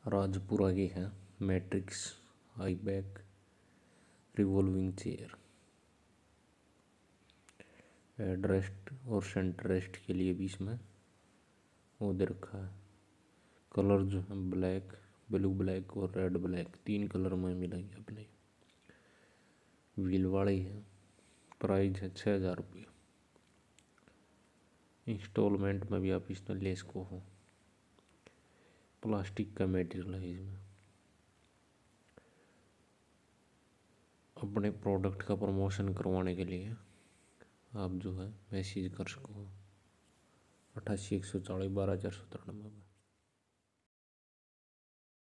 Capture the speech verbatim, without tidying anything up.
राजपुरा की है matrix high back revolving chair. Head rest और सेंटर रेस्ट के लिए भी इसमें वो दे रखा है। कलर जो है ब्लैक, ब्लू ब्लैक और रेड ब्लैक, तीन कलर में मिलेंगे अपने। व्हील वाली है। प्राइस है छः हज़ार रुपये। इंस्टॉलमेंट में भी आप इसमें ले सको हो। प्लास्टिक का मटेरियल है इसमें। अपने प्रोडक्ट का प्रमोशन करवाने के लिए आप जो है मैसेज कर सको अट्ठासी एक सौ चालीस बारह चार सौ तिरानवे में।